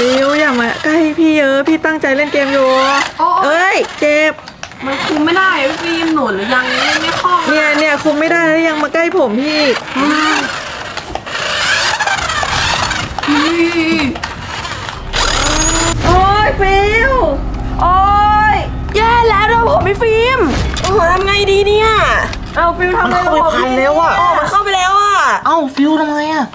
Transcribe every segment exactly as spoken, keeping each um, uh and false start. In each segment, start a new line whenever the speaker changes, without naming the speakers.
ฟิวอย่ามาใกล้พี่เยอะพี่ตั้งใจเล่นเกมอยู่เอ้ยเจ็บ
มันคุมไม่ได้ฟิล์มหนุนหรือยังเล่นไม่คล่อง
เนี่ยเนี่ยคุมไม่ได้แล้วยังมาใกล้ผมพี่โอ้ยฟิวโอ้ย
แย่แล้วเราผมไม่ฟิล์มโอ้โหทำไงดีเนี่ย
เอาฟิวทำไง
มันเข้าไปพันแล้วอ่ะ
อ๋อมันเข้าไปแล้วอ่ะ
เอ้าฟิวทำไงอ่ะ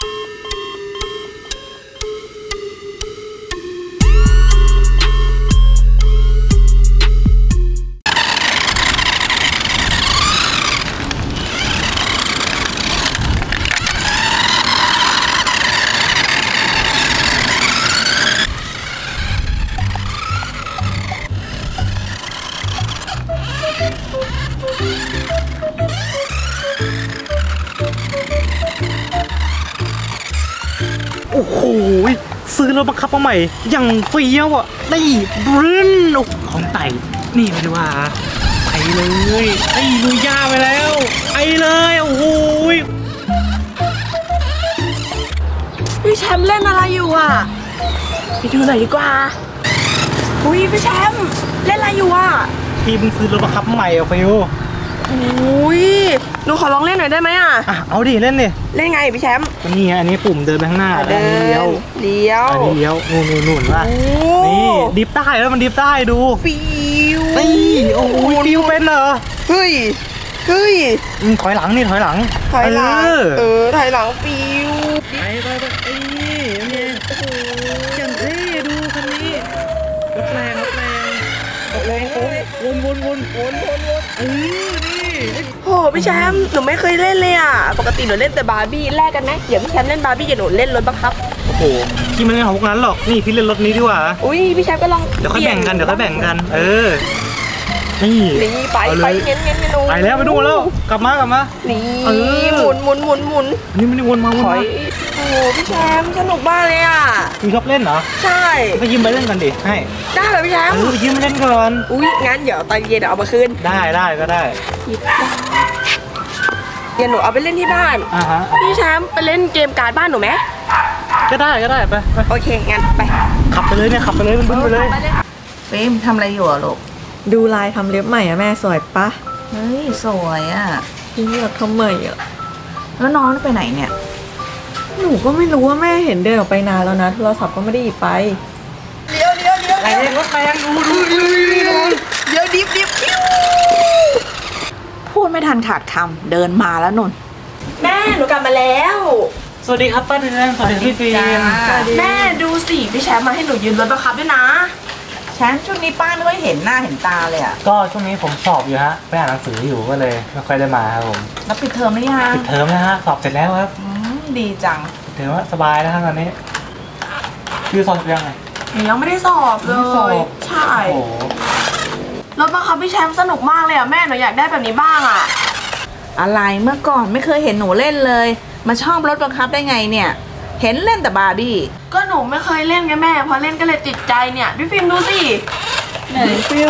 โอ้โหซื้อรถบังคับมาใหม่อย่างเฟี้ยวอ่ะนี่บรึ้นของไต่นี่ไม่ได้ว่าไปเลยไอ้ลุยยาไปแล้วไปเลยโอ้โห
พี่แชมป์เล่นอะไรอยู่อ่ะไปดูหน่อยดีกว่าอุ้ยพี่แชมป์เล่นอะไรอยู่อ่ะ
พี่เพิ่งซื้อรถบังคับใหม่อ่ะฟิว
อุ้ยหนูขอลองเล่นหน่อยได้ไหมอ่ะ
อ่ะเอาดิเล่นดิ
เล่นไงพี่แชมป์
นี่อันนี้ปุ่มเดินไปข้างหน้า
เดินเลี้ยวเลี้ยว
อันนี้เลี้ยวนู่นนู่นนู่นว่ะนี่ดิฟได้แล้วมันดิฟได้ดู
ฟิว
นี่โอ้โหฟิวเป็นเหรอ
เฮ้ยเฮ้ย
ถอยหลังนี่ถอยหลัง
ถอยหลังเออถอยหลังฟิว
ไปไปไปไอ้นี่โอ้โหอย่างเท่ดูคันนี้รถแรงรถแรงรถแรงวนวนวนวนวนวนเออนี่
โหพี่แชมป์หนูไม่เคยเล่นเลยอ่ะปกติหนูเล่นแต่บาร์บี้แลกกันไหมเดี๋ยวพี่แชมป์เล่นบาร์บี้เดี๋ยวหนูเล่นรถบังคับ
โอ้โหพี่ไม่เล่นของพวกนั้นหรอกนี่พี่เล่นรถนี้ดีกว่า
อุ้ยพี่แชมป์ก็ลอง
เดี๋ยวค่อยแบ่งกันเดี๋ยวค่อยแบ่งกันเออ
นี่นี่ไปไปเงี้ยเงี้ยนู
ไปแล้วไปดูแล้วกลับมากลับมา
นี่หมุนหมุนหมุนหมุน
นี่ไม่ได้วนมาวนมา
โอ้โหพี่แชมป์สนุกมากเลยอ่ะ
พี่ชอบเล่นเหรอ
ใช่
ไปยืมไปเล่นกันดิให้
ได้เหรอพี่แชมป์
ไปยืมไปเล่นก่อน
อุ้ยงั้นเดี๋ยวตอนเย็นเอามาคืน
ได้ได้ก็ได้
เดี๋ยวหนูเอาไปเล่นที่บ้าน
อ่าฮะ
พี่แชมป์ไปเล่นเกมการ์ดบ้านหนูไหม
ก็ได้ก็ได้ไป
โอเคงั้นไป
ขับไปเลยเนี่ยขับไปเลยมันบึ้นไปเลย
ฟิล์มทำอะไรอยู่อ่ะลูก
ดูลายทำเล็บใหม่อะแม่สวยปะ
เฮ้ยสวยอ่ะ
พี่อยากทำใหม่อะ
แล้วน้องไปไหนเนี่ย
หนูก็ไม่รู้ว่าแม่เห็นเดินออกไปนานแล้วนะโทรศัพท์ก็ไม่ได้หยิบไป
เลี้ยวเลี้ยวเลี้ยว
อะไรรถแรงดูดูดู
เลี้ยวดิฟดิฟ
พูดไม่ทันขาดคำเดินมาแล้วนน
แม่หนูกลับมาแล้ว
สวัสดีครับป้าเดือนสวัสดีพี่ฟิล์ม
แม่ดูสิพี่แชมป์มาให้หนูยืมรถบังคับด้วยนะ
แชมป์ช่วงนี้ป้าไม่ค่อยเห็นหน้าเห็นตาเลยอ่ะ
ก็ช่วงนี้ผมสอบอยู่ฮะไปอ่านหนังสืออยู่ก็เลยไม่ค่อยได้มาครับผม
แล้วปิดเทอมหรือยัง
ปิดเทอมแล้วฮะสอบเสร็จแล้วครับ
ดีจัง
ถือว่าสบายแล้วตอนนี้คือสอบยังไง
ยังไม่ได้สอบเลยใช่รถบังคับพี่แชมป์สนุกมากเลยอ่ะแม่หนูอยากได้แบบนี้บ้างอ่ะ
อะไรเมื่อก่อนไม่เคยเห็นหนูเล่นเลยมาชอบรถบังคับได้ไงเนี่ยเห็นเล่นแต่บาร์บี้
ก็หนูไม่เคยเล่นไงแม่พอเล่นก็เลยติดใจเนี่ยพี่ฟิล์มดูสิไหนฟิล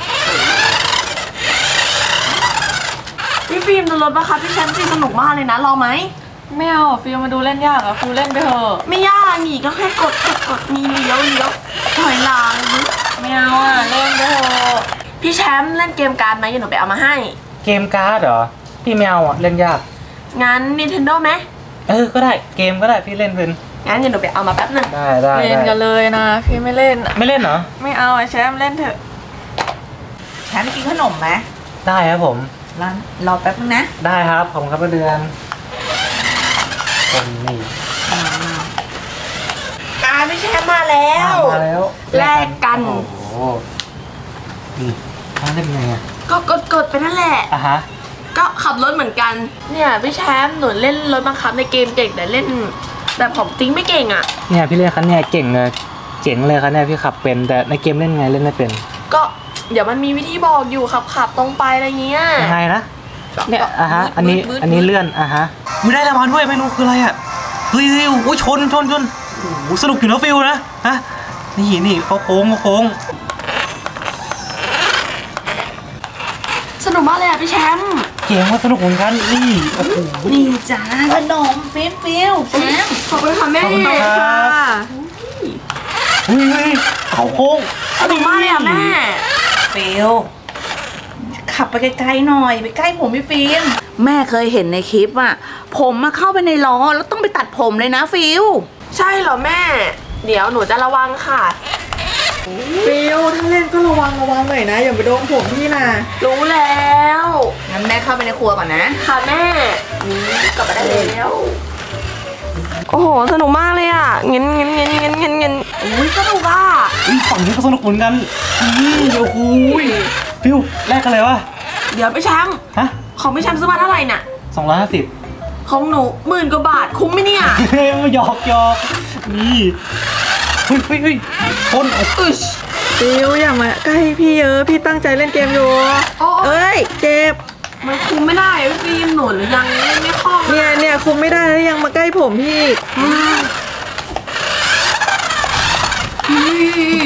พี่ฟิล์มดูรถบังคับพี่แชมป์สิสนุกมากเลยนะลองไหม
ไม่เอาฟิลมาดูเล่นยากอะฟิลเล่นไปเถอะ
ไม่ยากนี่ก็แค่กดกดกดมีเลี้ยวเลี้ยวถอยหลัง
ไม่เอาอะเล่นไปเถอะ
พี่แชมป์เล่นเกมการ์ดไหมเดี๋ยวหนูไปเอามาให้
เกมการ์ดเหรอพี่ไม่เอาอะเล่นยาก
งั้น Nintendo ไหม
เออก็ได้เกมก็ได้พี่เล่นเป็น
งั้นเดี๋ยวหนูไปเอามาแป๊บหนึ่ง
ได้ได้
เล่นกันเลยนะพี่ไม่เล่น
ไม่เล่นเหรอ
ไม่เอาแชมป์เล่นเถอะ
แชมป์กินขนมไหม
ได้ครับผม
รอรอแป๊บนึงนะ
ได้ครับผมครับเดือนคนนี้
อ่าพี่แชมป์มาแล้ว
มาแล้ว
แลกกัน
โอ้โหนี่เขาเล่นไงอ่ะ
ก็กดกดไปนั่นแหละ
อ่ะฮะ
ก็ขับรถเหมือนกันเนี่ยพี่แชมป์หนูเล่นรถบังคับในเกมเก่งแต่เล่นแบบของจริงไม่เก่งอ่ะ
เนี่ยพี่เล่นคันเนี่ยเก่งเลยเจ๋งเลยคันเนี่ยพี่ขับเป็นแต่ในเกมเล่นไงเล่นไม่เป็น
ก็เดี๋ยวมันมีวิธีบอกอยู่ขับขับตรงไปอะไรเงี้ย
ยังไงนะเนี่ยอ่ะฮะอันนี้อันนี้เลื่อนอ่ะฮะมีได้รางวัลด้วยไม่รู้คืออะไรอ่ะเฮ้ยโอ้ยชนชนชนโอ้โหสนุกอยู่นะฟิลนะฮะนี่นี่เขาโค้งเขาโค้ง
สนุกมากเลยอ่ะพี่แชมป์
เก่งว่าสนุกเหมือนกันนี่โอ้โห
นี่จ้าขนมฟิลฟิลแชมป์
ขอบคุณค่ะแม่
ขอบคุณค่ะเฮ้ยเฮ้ยเขาโค้ง
สนุกมากเลยอ่ะแม่
ฟิลขับไปไกลๆหน่อยไปใกล้ผมพี่ฟิล์มแม่เคยเห็นในคลิปอะผมมาเข้าไปในล้อแล้วต้องไปตัดผมเลยนะฟิล
ใช่เหรอแม่ เดี๋ยวหนูจะระวังค่ะ
ฟิวถ้าเล่นก็ระวังระวังหน่อยนะอย่าไปโดนผมพี่นะ
รู้แล้ว
งั้นแม่เข้าไปในครัวก่อนนะ
ค่ะแม่นี่กลับมาได้แล้วโอ้โหสนุกมากเลยอ่ะเงินเงินเงินเงินเงินเงินอุ้ยสนุกอ่ะ
อุ้ยฝั่งนี้ก็สนุกเหมือนกันนี่เดี๋ยวคุยฟิวแลกกันเลยวะ
เดี๋ยวพี่แชมป์
ฮะ
ของพี่แชมป์ซื้อมาเท่าไหร่น่ะ
สองร้อยห้าสิบ
ของหนูหมื่นกว่าบาทคุ้มไหมเนี่ย
เฮ้ยมาหยอกหยอกนี่เฮ้ยเฮ้ยเฮ้ยคนเอา
อึช
ฟิวอย่ามาใกล้พี่เยอะพี่ตั้งใจเล่นเกมอยู่
โอ้
เอ้ยเจ็บ
มันคุ้มไม่ได้พี่ฟิล์มหนูหรือยังเล่นไม่คล่อง
เนี่ยเนี่ยคุมไม่ได้แล้วยังมาใกล้ผมพี่
อืมอืม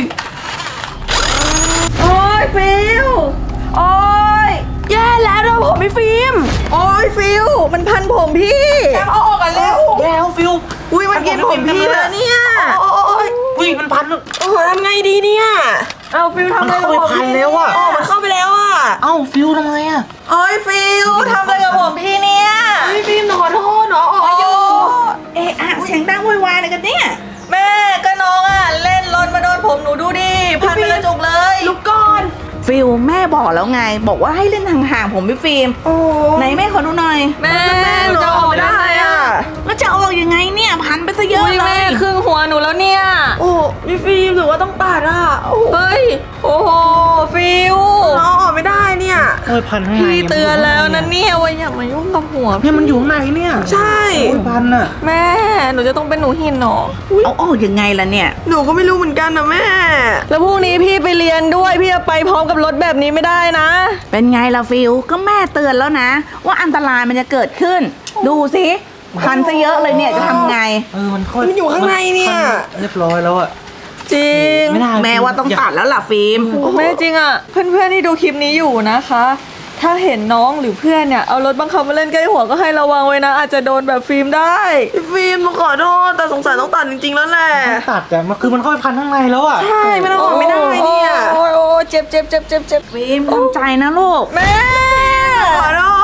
โอ้ยฟิวโอ้ย
แย่แล้วเราผมพี่ฟิล์ม
โอ้ยฟิวมันพันผมพี่
แชมป์เอาออกกันเร็ว
แล้วฟิว
อุ้ยมันกินผมพี่แล้วเนี่ย
โอ้ย
อุ้ยมันพัน
โอ้โหทำไงดีเนี่ย
เอาฟิวทำ
มัน
อะไร
เข้า
กับ
ไป
ผม
พันแล้วอะ
อ๋อมันเข้าไปแล้วอ่ะ
เอ้าฟิวทำไมอะ
โอ้ยฟิวทำอะไรกับผมพี่เนี่ย
พี่ฟิล์มหนูขอโทษหนูเอาออกมาอยู่
เอะอะเสียงดังโวยวายอะไรกันเนี่ย
แม่ก็น้องอ่ะเล่นรถมาโดนผมหนูดูดิพันไปเลยจุกเลย
ลุกก่อน
ฟิลแม่บอกแล้วไง บอกว่าให้เล่นห่างๆผมพี่ฟิล์ม
โอ้
ไหนแม่ขอดูหน่อย
แม่หนูจะออกไม่ได้อ่ะ
แล้วจะออกยังไงเนี่ยพันไปซะเยอะ
อุ้ย
เล
แม่
ย
ครึ่งหัวหนูแล้วเนี่ย
โอ้พี่ฟิล์มหรือว่าต้องตัดอ่ะโอ้โห
เฮ้ยโอ้โหฟิว
น้องออกไม่ได้เนี่ย
เอ้ยพันข้างใน
พี่เตือนแล้วนะเนี่ยว่าอย่ามายุ่งกับหัว
เนี่ยมันอยู่ข้างในเนี่ย
ใช่
โอ้ยพันอะ
แม่หนูจะต้องเป็นหนูหินหรอ
เอาออกยังไงล่ะเนี่ย
หนูก็ไม่รู้เหมือนกันนะแม่
แล้วพรุ่งนี้พี่ไปเรียนด้วยพี่จะไปพร้อมกับรถแบบนี้ไม่ได้นะ
เป็นไงล่ะฟิลก็แม่เตือนแล้วนะ ว่าอันตรายมันจะเกิดขึ้น ดูสิพันซะเยอะเลยเนี่ยจะทำไง
เออมันค่อย
มันอยู่ข้างในเนี่ย
พัเรียบร้อยแล้วอะ
จริง
ไม่ได้
แม่ว่าต้องตัดแล้วล่ะฟิล์ม
โอ้แม่จริงอ่ะเพื่อนๆที่ดูคลิปนี้อยู่นะคะ ถ้าเห็นน้องหรือเพื่อนเนี่ยเอารถบังคับมาเล่นใกล้หัวก็ให้ระวังไว้นะ อาจจะโดนแบบฟิล์มได้
พี่ฟิล์มหนูขอโทษแต่สงสัยต้องตัดจริงๆแล้วแหละ
ต้องตัดแต่มันคือมันค่อยพันข้างในแล้วอะ
ใช่ไม่ต้องออกไม่ได้เนี่ย
โอ้ยโอ้ยโอ้ยเจ็บเจ็บเจ็บเจ็บเจ็บ
ฟิล์มทำใจนะลูก
แม่
ขอโทษ